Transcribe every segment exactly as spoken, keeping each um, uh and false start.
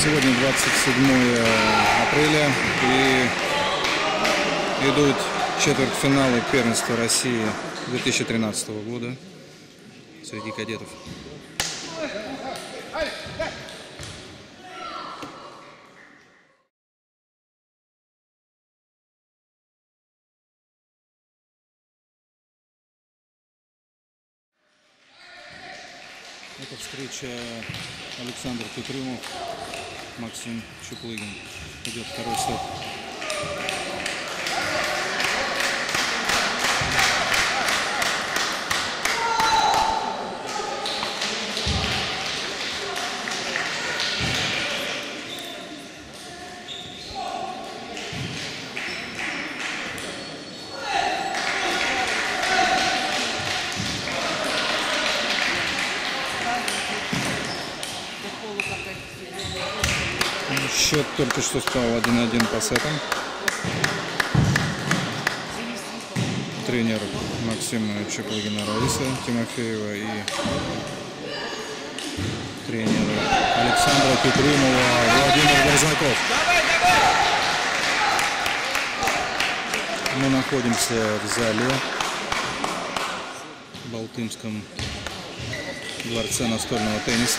Сегодня двадцать седьмое апреля и идут четвертьфиналы первенства России две тысячи тринадцатого года среди кадетов. Это встреча Александр Петрюмов, Максим Чуплыгин. Идет второй сет. Счет только что стал один-один по сетам. Тренер Максима Чуплыгина Раиса Тимофеева и тренер Александра Петрюмова Владимир Верзаков. Мы находимся в зале в Балтымском дворце настольного тенниса.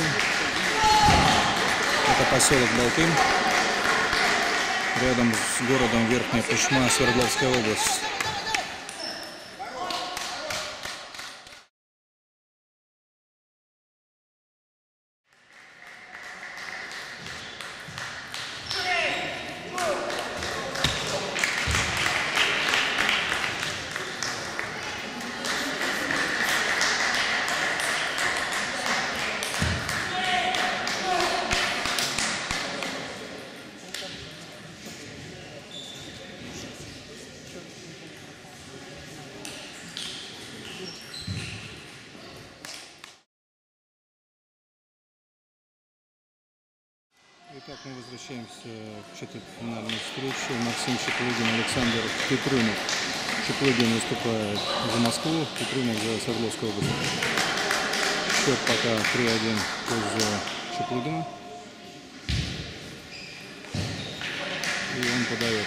Это поселок Балтым, рядом с городом Верхняя Пышма, Свердловская область. Итак, мы возвращаемся к четвертьфинальной встрече. Максим Чуплыгин, Александр Петрюмов. Чуплыгин выступает за Москву, Петрюмов за Свердловскую область. Счет пока три-один в пользу Чуплыгина. И он подает.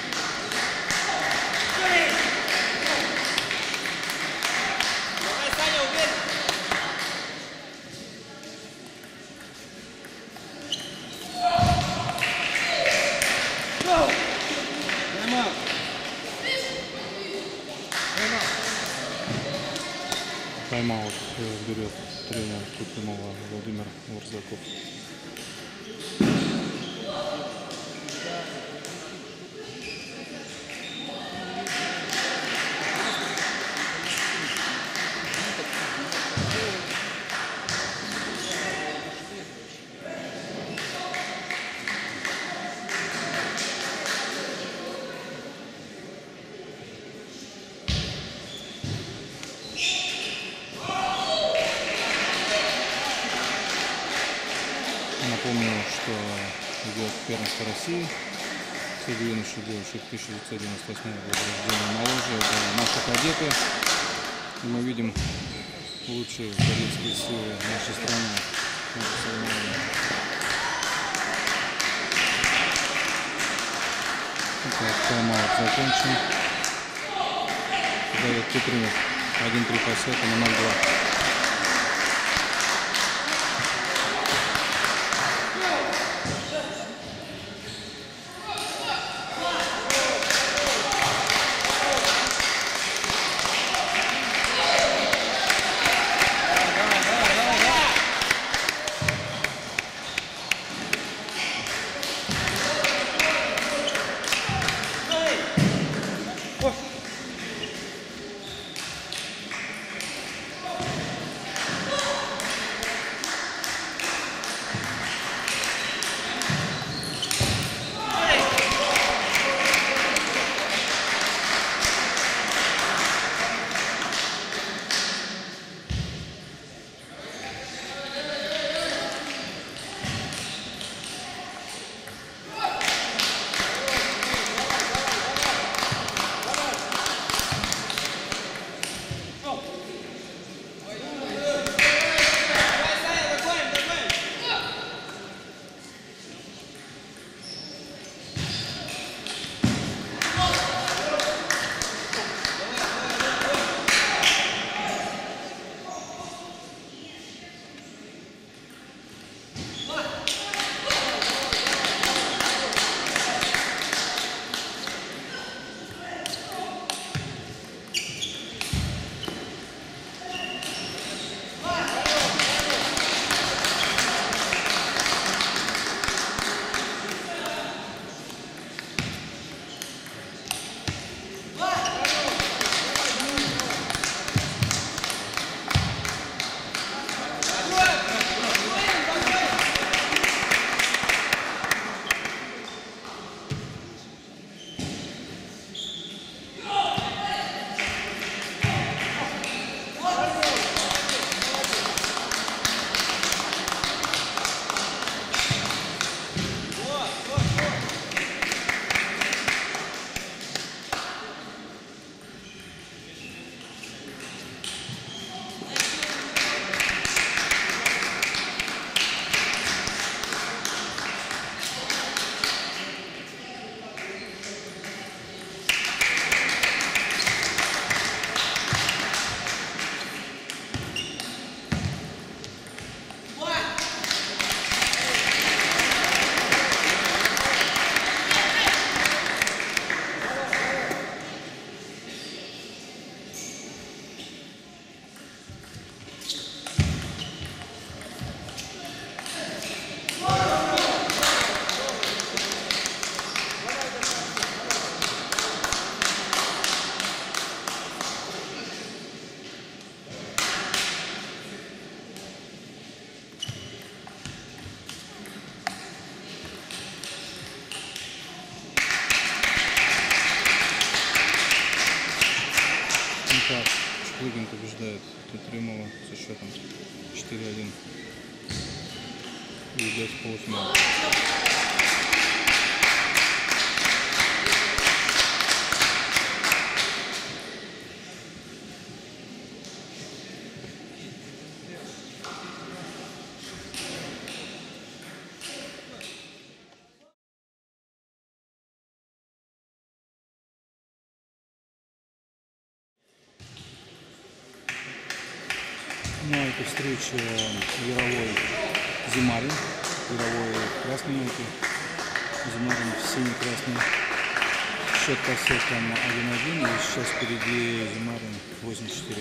Тайм-аут берет тренер Петрюмова Владимир Верзаков. Напомню, что идет первенство России среди юношей и девушек тысяча девятьсот девяносто восьмого года рождения моложе. Это наши кадеты. И мы видим лучшие кадетские силы нашей страны. Тайм-аут закончен. Дает Петрюмов один-три по сету на ноль-два. Итак, Чеплыгин побеждает Тетрымова со счетом четыре один и идет в полуфинал. На этой встрече Яровой Зимарин, Яровой красный майки, Зимарин синий-красный. Счет по сетам один один, и сейчас впереди Зимарин восемь четыре.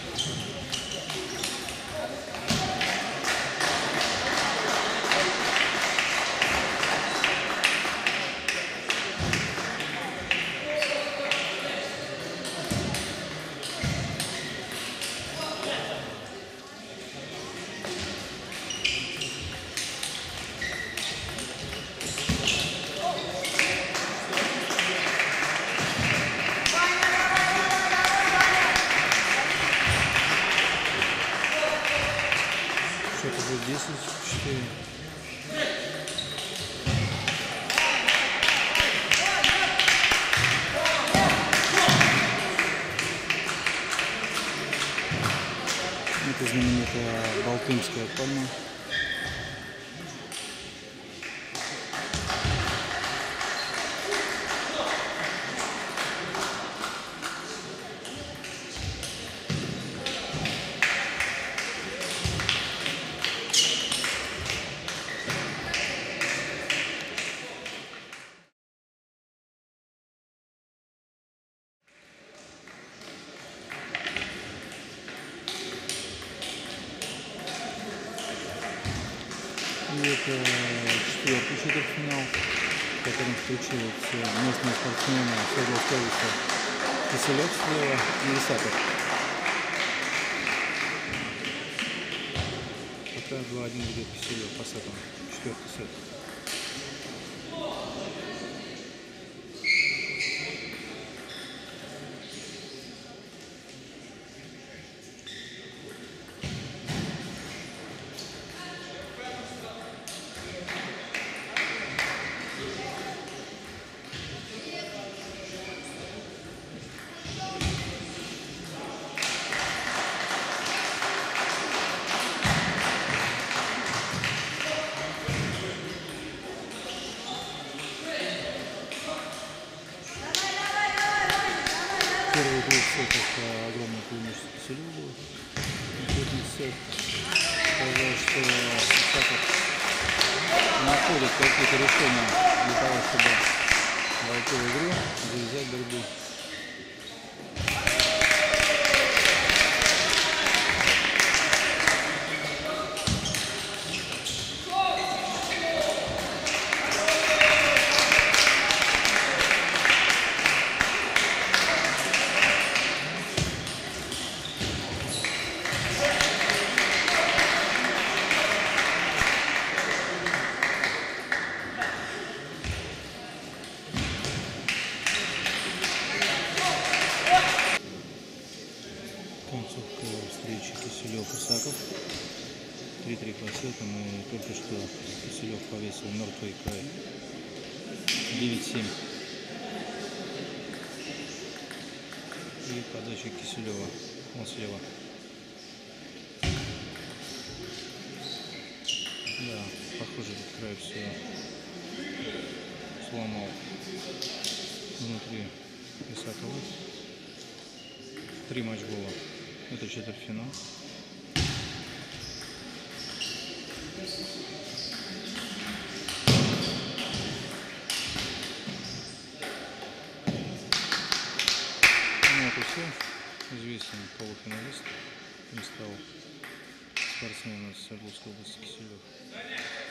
Счет уже десять четыре. Это знаменитая Балтымская пальма. И это четвертый четвертьфинал, в котором встречаются местные спортсмены Свердловской области Киселев слева и Исаков. Пока два один ведет Киселев по сетам. Четвертый сет. Первый двух сетов огромное преимущество Киселеву. Третий сет сказал, что Исаков находит какие-то решения для того, чтобы войти в игру, завязать борьбу. Концовка встречи Киселев-Исаков. три три по сетам, и только что Киселев повесил мертвый край. девять семь. И подача Киселева. Он слева. Да, похоже, этот край все сломал внутри Исакова. Три матчбола. Это четвертьфинал. Ну вот и все. Известен полуфиналист. Не стал спортсмен из Свердловской области Киселев.